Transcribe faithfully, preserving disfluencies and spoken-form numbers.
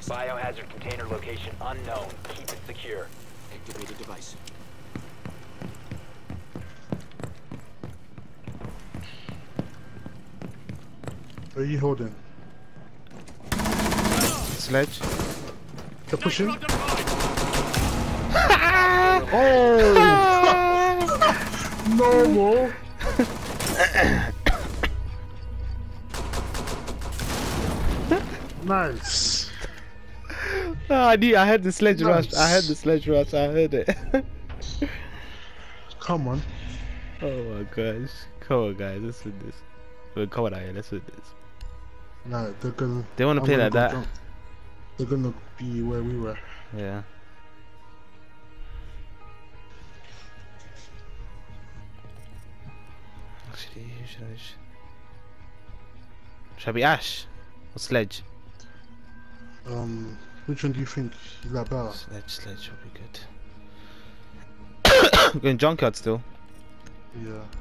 Biohazard container location unknown. Keep it secure. Activated device. Where are you holding? Sledge. They're pushing. Oh! No more. Nice. Ah, I knew I had the sledge Nice. rush. I had the sledge rush. I heard it. Come on. Oh my gosh. Come on, guys. Let's win this. Well, come on, Aya. Let's win this. No, they're gonna. They want to I'm play gonna like go that. down. They're gonna be where we were. Yeah. Actually, who should I? sh- Should I be Ash or Sledge? Um, which one do you think you like better? Sledge, Sledge will be good. We're going junkyard still. Yeah.